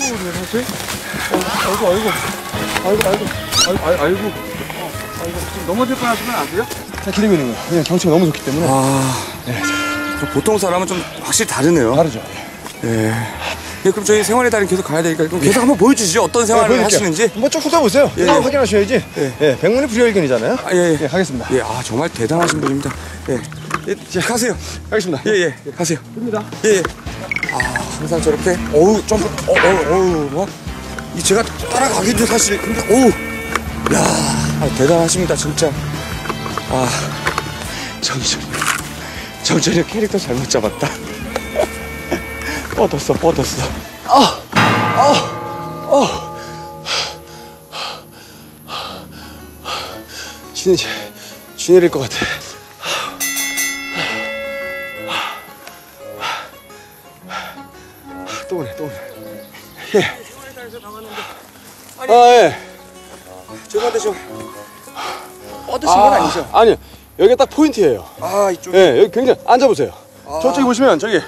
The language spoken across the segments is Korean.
사실? 아이고. 지금 넘어질 뻔하시면 안 돼요? 잘 기르고 있는 거예요. 그냥 경치가 너무 좋기 때문에. 네. 보통 사람은 좀 확실히 다르네요. 다르죠. 예. 예, 그럼 저희 생활의 달인 계속 가야 되니까 그럼 계속 한번 보여주시죠. 어떤 생활을 하시는지. 한번 쭉 훑어보세요. 예. 확인하셔야지. 예. 백문이 불여일견이잖아요. 예. 가겠습니다. 예, 정말 대단하신 분입니다. 예. 자, 가세요. 가겠습니다. 예. 가세요. 됩니다. 예. 항상 저렇게, 점프, 제가 따라가기도 사실, 근데, 대단하십니다, 진짜. 정철이 캐릭터 잘못 잡았다. 뻗었어. 쥐 내릴 것 같아. 또 오네. 예. 예. 죄송한데 좀 뻗으신 건 아니죠? 아니요. 여기가 딱 포인트예요. 이쪽에. 예, 여기 굉장히 앉아보세요. 저쪽에 보시면 저기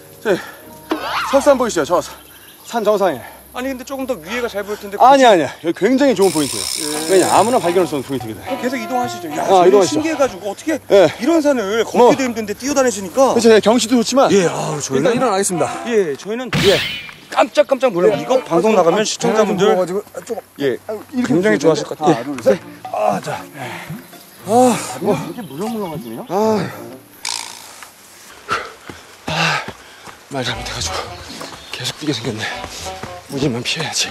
설산 보이시죠? 저 산 정상에. 아니 근데 조금 더 위에가 잘 보일 텐데. 아니야. 여기 굉장히 좋은 포인트예요. 왜냐 아무나 발견할 수 없는 포인트입니다. 계속 이동하시죠. 이동하시죠. 신기해가지고 어떻게 예. 이런 산을 걷기도 힘든데 뛰어다니시니까. 그렇죠. 경치도 좋지만. 저희는 일단 일어나겠습니다. 저희는 깜짝 놀라요. 이거 방송 나가면 시청자분들 굉장히 좋아하실 것 같아요. 하나, 둘, 셋. 자. 이렇게 물렁물렁하시네요. 말 잘못해가지고 계속 뛰게 생겼네. 무지만 피해야지.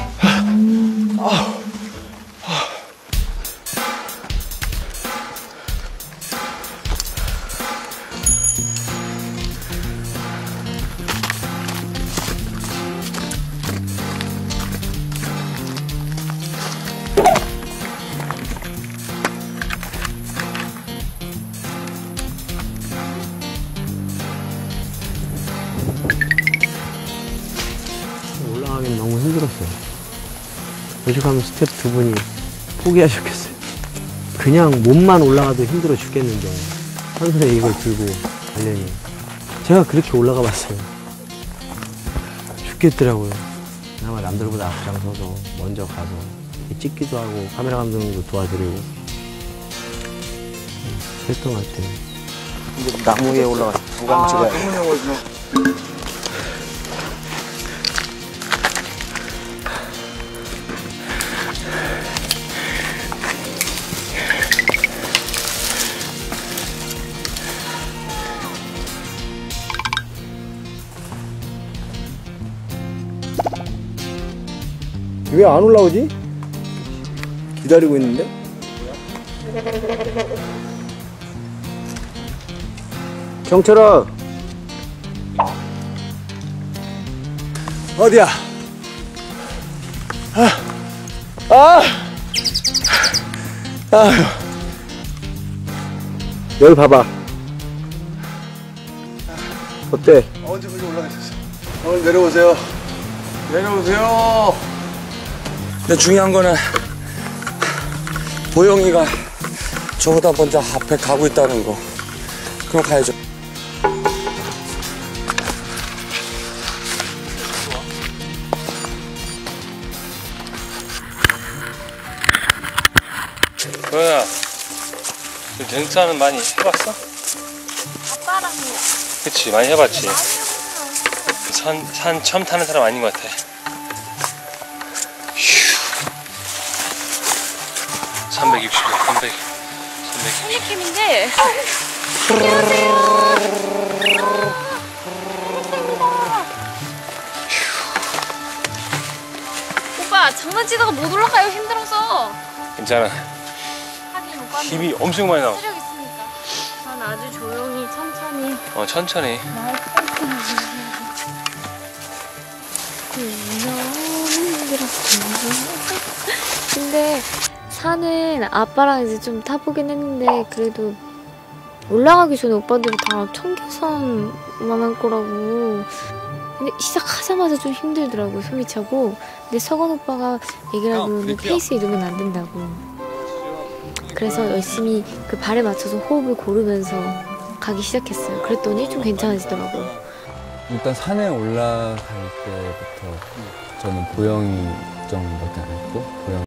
올라가기는 너무 힘들었어요. 오죽하면 스텝 두 분이 포기하셨겠어요. 그냥 몸만 올라가도 힘들어 죽겠는데 한 손에 이걸 들고 가려니 제가 그렇게 올라가 봤어요. 죽겠더라고요. 그나마 남들보다 앞장서서 먼저 가서 찍기도 하고 카메라 감독님도 도와드리고 그랬던 것 같아요. 나무 위에 올라가서 부감 찍어야 돼. 왜 안 올라오지? 기다리고 있는데? 경철아 어디야? 여기 봐봐. 어때? 언제 거기 올라가셨어? 오늘 내려오세요. 근데 중요한 거는 보영이가 저보다 먼저 앞에 가고 있다는 거. 그럼 가야죠. 도현아, 등산은 많이 해봤어? 아빠랑요. 그치, 많이 해봤지. 산 처음 타는 사람 아닌 것 같아. 360, 300. 새 느낌인데. 오빠 장난치다가 못 올라가요. 힘들어서. 괜찮아. 하긴 오빠는 힘이 엄청 많이 나와. 체력 있으니까. 난 아주 조용히 천천히. 천천히. 근데 산은 아빠랑 이제 좀 타보긴 했는데 그래도 올라가기 전에 오빠들이 다 청계산만 할 거라고. 근데 시작하자마자 좀 힘들더라고요. 숨이 차고. 근데 석원 오빠가 얘기를 하기로는 페이스 이동은 안 된다고. 그래서 열심히 그 발에 맞춰서 호흡을 고르면서 가기 시작했어요. 그랬더니 좀 괜찮아지더라고요. 일단 산에 올라갈 때부터 저는 보영이 걱정밖에 안 했고 보영